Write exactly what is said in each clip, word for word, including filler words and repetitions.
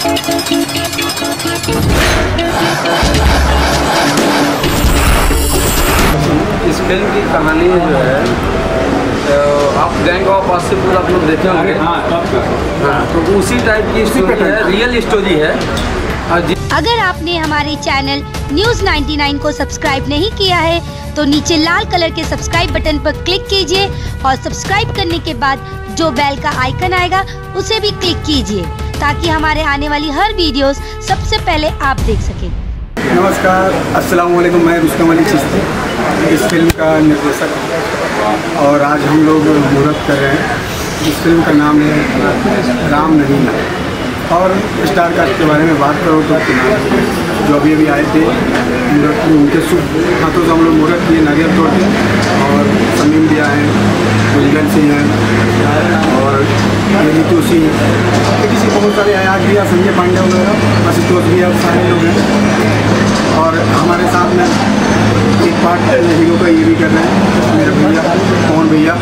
इस फिल्म की कहानी जो है तो आप गैंग ऑफ वासेपुर आप लोग देखे होंगे। हाँ, हाँ, तो उसी टाइप की स्टोरी है, रियल स्टोरी है। अगर आपने हमारे चैनल न्यूज़ नाइन्टी नाइन को सब्सक्राइब नहीं किया है तो नीचे लाल कलर के सब्सक्राइब बटन पर क्लिक कीजिए और सब्सक्राइब करने के बाद जो बेल का आइकन आएगा उसे भी क्लिक कीजिए ताकि हमारे आने वाली हर वीडियोस सबसे पहले आप देख सकें। नमस्कार, अस्सलाम वालेकुम। मैं रुस्तम अली चिश्ती, इस फिल्म का निर्देशक, और आज हम लोग मुहूर्त कर रहे हैं। इस फिल्म का नाम है राम नहीं ना। और स्टार कास्ट के बारे में बात करो तो जो अभी अभी आए थे मुहूर्त, उनके शुभ हाथों से हम लोग मुहूर्त किए, नारियल तोड़ते, और समीम भी आए, गुलजन सिंह हैं और नीतू सिंह, किसी बहुत सारे आयाज भी, संजय पांडे वगैरह, आशुतोष भी, अब सारे लोग हैं। और हमारे साथ में एक पार्ट हीरो का ये भी कर रहे हैं मेरे भैया कौन भैया।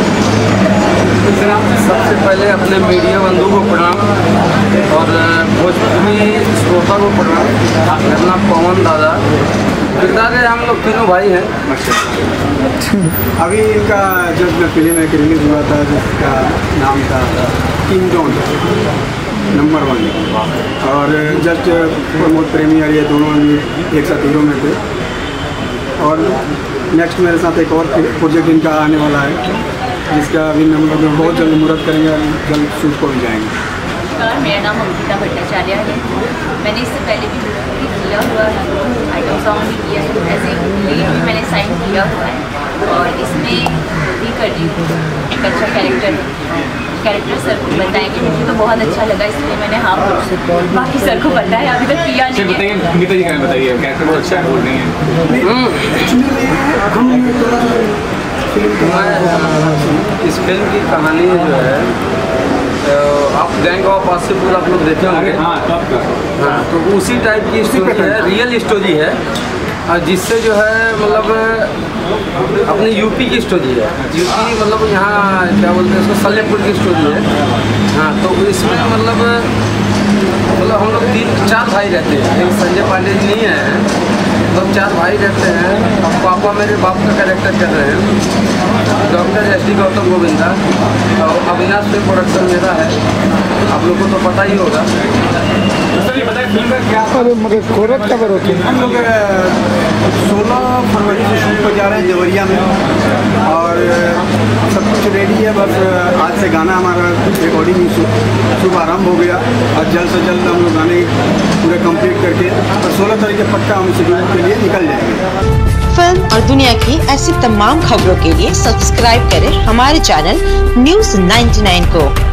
सबसे पहले अपने मीडिया बंधु को प्रणाम और भोजपुरी श्रोता को प्रणाम। अपना पवन दादा किरदार है, हम लोग तीनों भाई हैं। अभी इनका जब फिल्म एक रिलीज हुआ था जिसका नाम था किंग जॉन नंबर वन, और जस्ट प्रमोद प्रेमी और ये दोनों एक साथ हीरो में थे। और नेक्स्ट मेरे साथ एक और प्रोजेक्ट इनका आने वाला है जिसका अभी हम लोग बहुत जल्द मुहूर्त करेंगे, जल्द शूट को भी जाएंगे। मेरा नाम अंकिता भट्टाचार्य है। मैंने इससे पहले भी भी किया हुआ है, आइटम सॉन्ग भी किया है, ऐसे लीड भी मैंने साइन किया हुआ है और इसमें भी कर रही हूँ। एक अच्छा कैरेक्टर है, कैरेक्टर सर को बताएंगे, मुझे तो बहुत अच्छा लगा इसलिए मैंने हाँ बोला। बाकी सर को पता है, अभी तक किया नहीं है। बताइए बताइए कैरेक्टर बहुत अच्छा है, बोल रही हैं। इस फिल्म की कहानी जो है तो आप गैंग ऑफ वासेपुर आप लोग देखे होंगे। हाँ, हाँ, तो उसी टाइप की स्टोरी है, रियल स्टोरी है, और जिससे जो है मतलब अपनी यूपी की स्टोरी है। यूपी मतलब यहाँ क्या बोलते हैं इसको, सलेमपुर की स्टोरी है। हाँ, तो इसमें मतलब मतलब हम लोग तीन चार भाई रहते हैं। एक संजय पांडे जी नहीं है, मतलब चार भाई रहते हैं। अब पापा मेरे बाप का कैरेक्टर कर रहे हैं doctor S D Gautam Govinda, और अविनाश पे प्रोडक्शन मेरा है, आप लोगों को तो पता ही होगा। मुहूर्त कब होती है? हम लोग सोलह फरवरी से शूट पर जा रहे हैं देवरिया में, और सब कुछ रेडी है। बस आज से गाना हमारा रिकॉर्डिंग शुभ आरम्भ हो गया और जल्द से जल्द हम लोग गाने पूरे कंप्लीट करके और सोलह तारीख के पक्का हम शेड्यूल के लिए निकल जाएंगे। फिल्म और दुनिया की ऐसी तमाम खबरों के लिए सब्सक्राइब करें हमारे चैनल न्यूज़ नाइन्टी नाइन को।